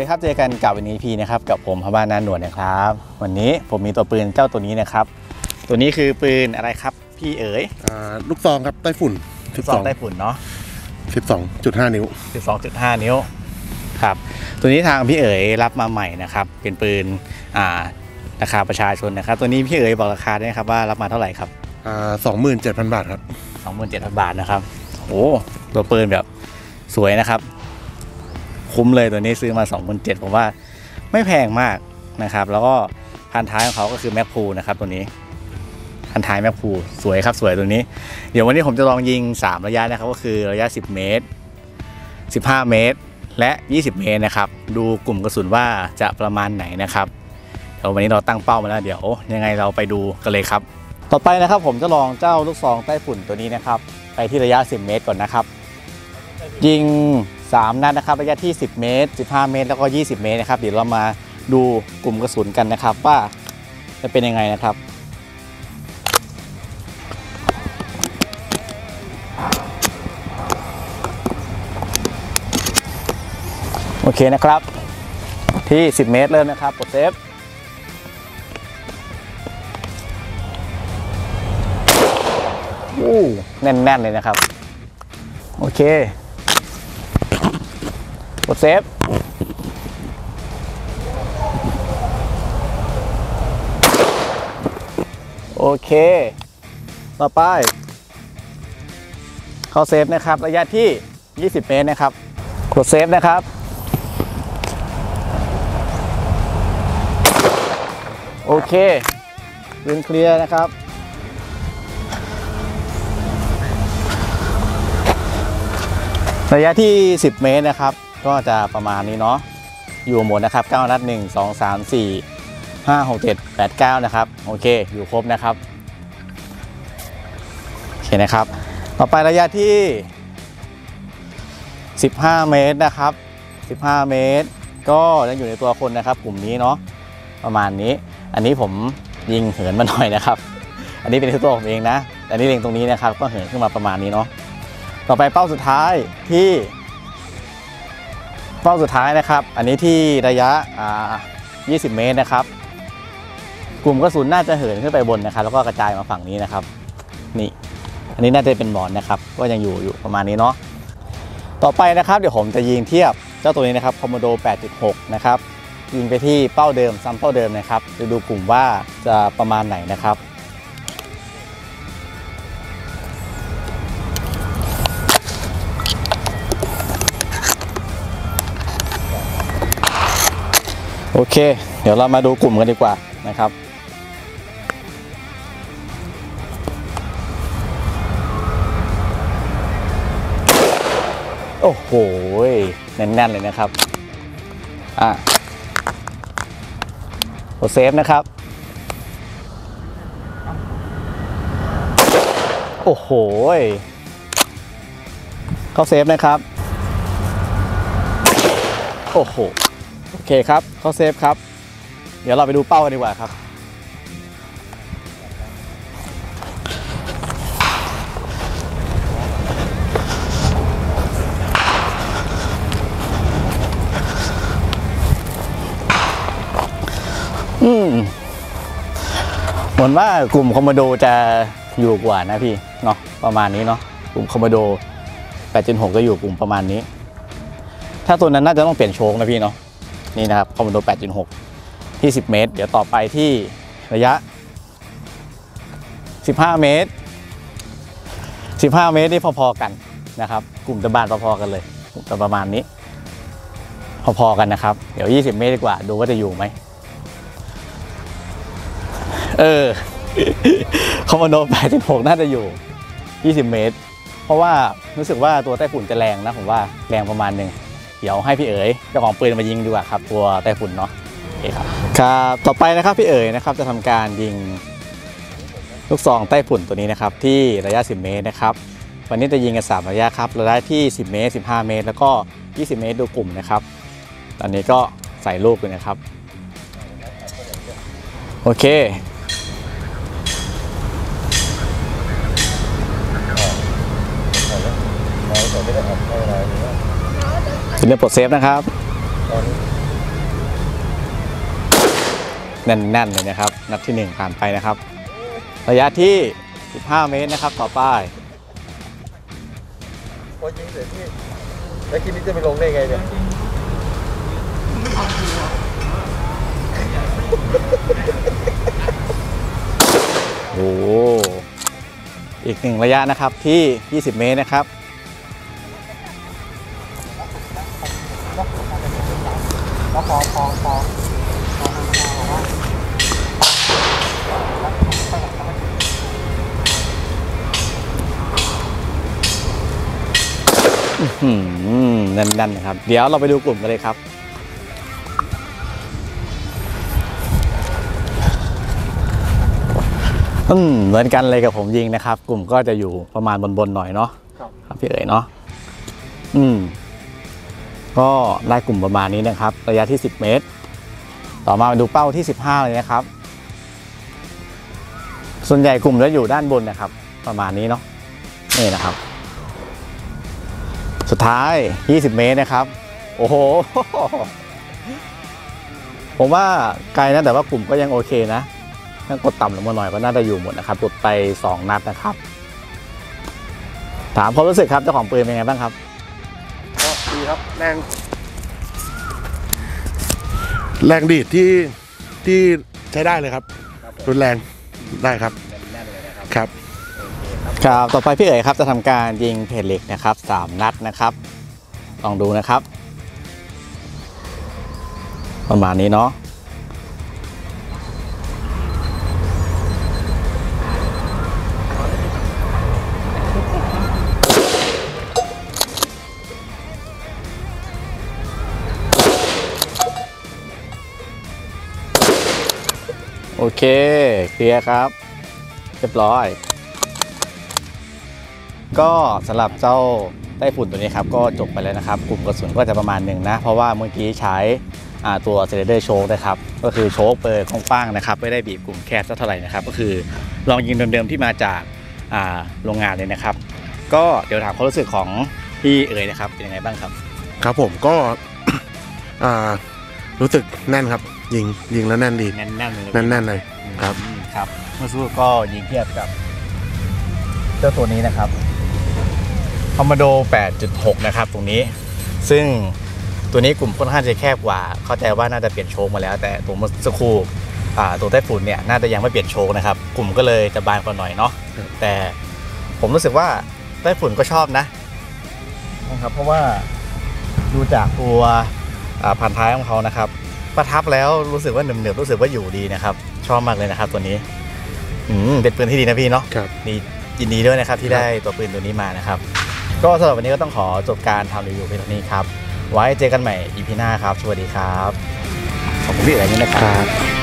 ครับเจอกันกับวันนี้พีนะครับกับผมพบ้านนาหนวดนะครับวันนี้ผมมีตัวปืนเจ้าตัวนี้นะครับตัวนี้คือปืนอะไรครับพี่เอ๋ยลูกซองครับไต้ฝุ่น 12ไต้ฝุ่นเนาะ 12.5 นิ้ว 12.5 นิ้วครับตัวนี้ทางพี่เอ๋ยรับมาใหม่นะครับเป็นปืนราคาประชาชนนะครับตัวนี้พี่เอ๋ยบอกราคาได้ครับว่ารับมาเท่าไหร่ครับ 27,000 บาทครับ 27,000 บาทนะครับโอ้ตัวปืนแบบสวยนะครับคุ้มเลยตัวนี้ซื้อมา 27,000ผมว่าไม่แพงมากนะครับแล้วก็พันท้ายของเขาก็คือแม็กพูนะครับตัวนี้พันท้ายแม็กพูสวยครับสวยตัวนี้เดี๋ยววันนี้ผมจะลองยิง3ระยะนะครับก็คือระยะ10 เมตร15 เมตรและ20 เมตรนะครับดูกลุ่มกระสุนว่าจะประมาณไหนนะครับเดี๋ยววันนี้เราตั้งเป้ามาแล้วเดี๋ยวยังไงเราไปดูกันเลยครับต่อไปนะครับผมจะลองเจ้าลูกซองไต้ฝุ่นตัวนี้นะครับไปที่ระยะ10 เมตรก่อนนะครับยิง3 นัดนะครับระยะที่10 เมตร15 เมตรแล้วก็20 เมตรนะครับเดี๋ยวเรามาดูกลุ่มกระสุนกันนะครับว่าจะเป็นยังไงนะครับโอเคนะครับที่10 เมตรเริ่มนะครับกดเซฟแน่นๆเลยนะครับโอเคกดเซฟโอเคต่อไปเข้าเซฟนะครับระยะที่20 เมตรนะครับกดเซฟนะครับโอเคปืนเคลียร์นะครับระยะที่10 เมตรนะครับก็จะประมาณนี้เนาะอยู่หมดนะครับ9 นัด1 2 3 4 5 6 7 8 9นะครับโอเคอยู่ครบนะครับโอเคนะครับต่อไประยะที่15 เมตรนะครับ15 เมตรก็ยังอยู่ในตัวคนนะครับกลุ่มนี้เนาะประมาณนี้อันนี้ผมยิงเหินมาหน่อยนะครับอันนี้เป็นตัวผมเองนะแต่นี่เล็งตรงนี้นะครับก็เหินขึ้นมาประมาณนี้เนาะต่อไปเป้าสุดท้ายที่เป้าสุดท้ายนะครับอันนี้ที่ระยะ20 เมตรนะครับกลุ่มกระสุนน่าจะเหินขึ้นไปบนนะครับแล้วก็กระจายมาฝั่งนี้นะครับนี่อันนี้น่าจะเป็นหมอนนะครับก็ยังอยู่ประมาณนี้เนาะต่อไปนะครับเดี๋ยวผมจะยิงเทียบเจ้าตัวนี้นะครับ Commando 8.6 นะครับยิงไปที่เป้าเดิมซ้ำเป้าเดิมนะครับจะดูกลุ่มว่าจะประมาณไหนนะครับโอเคเดี๋ยวเรามาดูกลุ่มกันดีกว่านะครับโอ้โหแน่นๆเลยนะครับกดเซฟนะครับโอ้โหเข้าเซฟนะครับโอ้โหโอเคครับเข้าเซฟครับเดี๋ยวเราไปดูเป้ากันดีกว่าครับเหมือนว่ากลุ่มคอมโมโดจะอยู่กว่านะพี่เนาะประมาณนี้เนาะกลุ่มคอมโมโด 8.6 ก็อยู่กลุ่มประมาณนี้ถ้าตัวนั้นน่าจะต้องเปลี่ยนโชคนะพี่เนาะนี่นะครับคอมโมโด 8.6 ที่10 เมตรเดี๋ยวต่อไปที่ระยะ15 เมตร15 เมตรนี่พอๆกันนะครับกลุ่มตะบานพอๆกันเลยกลุ่มประมาณนี้พอๆกันนะครับเดี๋ยว20 เมตรดีกว่าดูว่าจะอยู่ไหมคอมโมโด 8.6 น่าจะอยู่20 เมตรเพราะว่ารู้สึกว่าตัวไต้ฝุ่นจะแรงนะผมว่าแรงประมาณหนึ่งเดี๋ยวให้พี่เอ๋ยเจ้าของปืนมายิงดีกว่าครับตัวไต้ฝุ่นเนาะโอเคครับต่อไปนะครับพี่เอ๋ยนะครับจะทำการยิงลูกซองไต้ฝุ่นตัวนี้นะครับที่ระยะ10 เมตรนะครับวันนี้จะยิงกัน3ระยะครับระยะที่10 เมตร15 เมตรแล้วก็20 เมตรดูกลุ่มนะครับตอนนี้ก็ใส่ลูกเลยนะครับโอเคเริ่มปลดเซฟนะครับแน่นๆเลยนะครับ นัดที่1ผ่านไปนะครับ ระยะที่15 เมตรนะครับต่อไปพอยิงเสร็จนี่แล้วคิดนี้จะไปลงได้ไงเนี่ยโอ้โหอีก1ระยะนะครับที่ 20 เมตรนะครับแน่นๆนะครับเดี๋ยวเราไปดูกลุ่มกันเลยครับเหมือนกันเลยกับผมยิงนะครับกลุ่มก็จะอยู่ประมาณบนๆหน่อยเนาะครับพี่เอ๋ยเนาะก็ได้กลุ่มประมาณนี้นะครับระยะที่10 เมตรต่อมาดูเป้าที่15เลยนะครับส่วนใหญ่กลุ่มจะอยู่ด้านบนนะครับประมาณนี้เนาะนี่นะครับสุดท้าย20 เมตรนะครับโอ้โหผมว่าไกลนะแต่ว่ากลุ่มก็ยังโอเคนะถ้ากดต่ำลงมาหน่อยก็น่าจะอยู่หมดนะครับหลุดไป2 นัดนะครับถามความรู้สึกครับเจ้าของปืนเป็นไงบ้างครับก็ดีครับแรงดีดที่ใช้ได้เลยครับรุนแรงได้ครับครับครับต่อไปพี่เอ๋ยครับจะทำการยิงเพจเหล็กนะครับ3 นัดนะครับลองดูนะครับประมาณนี้เนาะโอเคเคลียร์ครับเรียบร้อยก็สำหรับเจ้าไต้ฝุ่นตัวนี้ครับก็จบไปแล้วนะครับกลุ่มกระสุนก็จะประมาณ1นะเพราะว่าเมื่อกี้ใช้ตัวเซเลเดอร์โชคนะครับก็คือโชคเปิดกว้างๆนะครับไม่ได้บีบกลุ่มแคบสักเท่าไหร่นะครับก็คือลองยิงเดิมๆที่มาจากโรงงานเลยนะครับก็เดี๋ยวถามความรู้สึกของพี่เอ๋ยนะครับเป็นยังไงบ้างครับครับผมก็ รู้สึกแน่นครับยิงแล้วแน่นดีแน่นๆเลยแน่นเลยครับครับเมื่อสักครู่ก็ยิงเทียบกับเจ้าตัวนี้นะครับคอมโมโด 8.6 นะครับตรงนี้ซึ่งตัวนี้กลุ่มค่อนข้างจะแคบกว่าเข้าใจว่าน่าจะเปลี่ยนโชคมาแล้วแต่ตัวเมื่อสักครู่ตัวไต้ฝุ่นเนี่ยน่าจะยังไม่เปลี่ยนโชคนะครับกลุ่มก็เลยจะบานกว่าหน่อยเนาะแต่ผมรู้สึกว่าไต้ฝุ่นก็ชอบนะครับเพราะว่าดูจากตัวพันท้ายของเขานะครับประทับแล้วรู้สึกว่าหนึบๆรู้สึกว่าอยู่ดีนะครับชอบมากเลยนะครับตัวนี้เป็นปืนที่ดีนะพี่เนาะดียินดีด้วยนะครับที่ได้ตัวปืนตัวนี้มานะครับก็สำหรับวันนี้ก็ต้องขอจบการทำรีวิวเพียงเท่านี้ครับไว้เจอกันใหม่ EP หน้าครับสวัสดีครับขอบคุณพี่เอ๋ยนะครับ